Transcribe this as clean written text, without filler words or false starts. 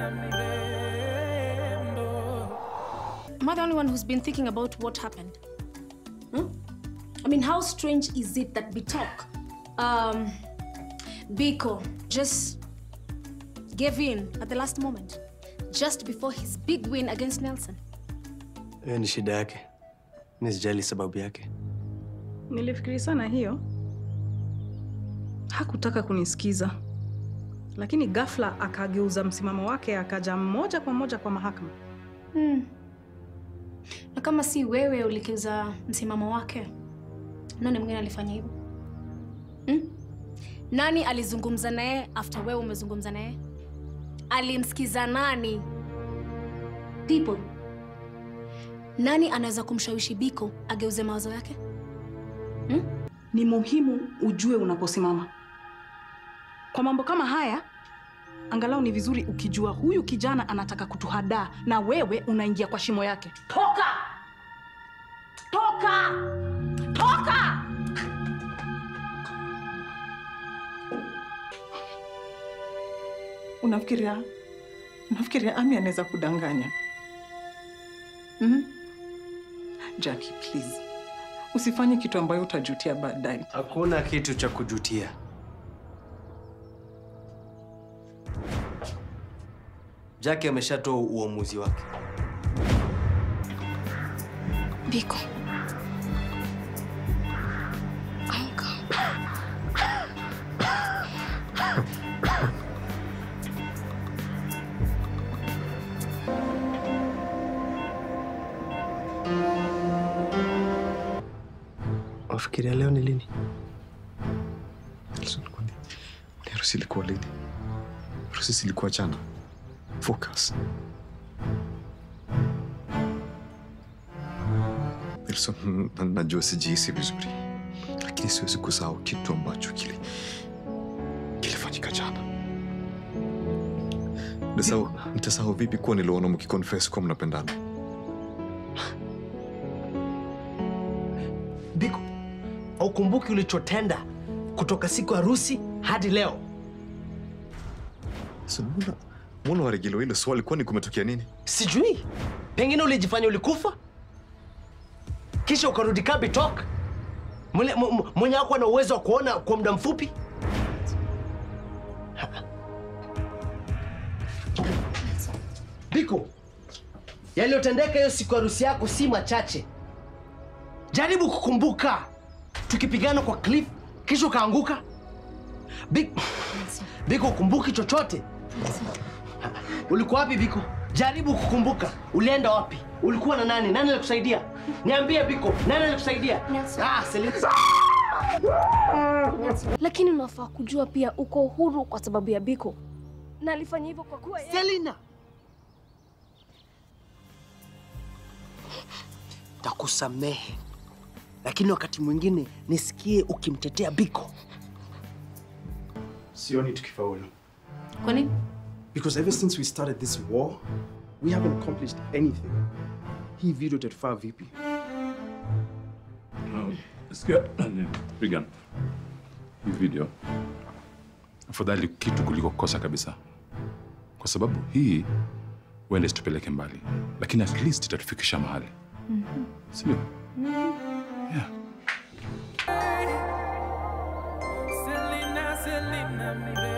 Am I the only one who's been thinking about what happened? I mean, how strange is it that we talk? Biko just gave in at the last moment, just before his big win against Nelson. Ni shida yake. Nisijali sababu yake. Nilifikiri sana hiyo. Hakutaka kunisikiza. Lakini ghafla akageuza msimamo wake akaja moja kwa moja kwa mahakama. Na kama si wewe ulikeuza msimamo wake, nani mwingine alifanya hivyo? Nani alizungumza naye after wewe umezungumza naye? Alimsikiza nani? People. Nani anaweza kumshawishi Biko ageuze mawazo yake? Ni muhimu ujue unaposimama. Kwa mambo kama haya, angalau ni vizuri ukijua huyu kijana anataka kutuhadaa na wewe unaingia kwa shimo yake. Toka! Toka! Toka! Unafikiria Ami anaweza kudanganya? Jackie, please. Usifanye kitu ambayo utajutia baadaye. Hakuna kitu cha kujutia. Jackie ameshatoa uamuzi wake. Biko. Amka. Wafikiria leo ni lini? Harusi ilikuwa lini? Harusi ilikuwa jana. Focus. Nelson, najua sijihisi vizuri. Lakini siwezi kusahau kitu ambacho kilifanyika jana. Nitasahau vipi kuwa niliona mkiconfess kuwa mnapendana? Biko, haukumbuki ulichotenda kutoka siku ya harusi hadi leo? Mbona waregilo ile swali, kwani kumetokea nini? Sijui. Pengine ulijifanya ulikufa? Kisha ukarudi kambi talk? Mwenye hakuwa na uwezo wa kuona kwa muda mfupi? Biko, yaliyotendeka hiyo siku ya harusi yako si machache. Jaribu kukumbuka. Tukipigana kwa cliff, kisha ukaanguka. Biko, ukumbuki chochote? Ulikuwa wapi Biko? Jaribu kukumbuka. Ulienda wapi? Ulikuwa na nani? Nani alikusaidia? Niambie Biko, nani alikusaidia? Selina. Lakini unafaa kujua pia uko huru kwa sababu ya Biko. Na alifanya hivyo kwa kuwa Selina. Takusamehe. Lakini wakati mwingine nisikie ukimtetea Biko. Sioni tukifaulu. Kwa nini? Because ever since we started this war, we haven't accomplished anything. Hii video tatufaa vipi? Sikia, Regan. Hii video afadhali kitu kuliko kosa kabisa. Kwa sababu hii huenda isitupeleke mbali, lakini at least itatufikisha mahali. Sio? Yeah. Selina,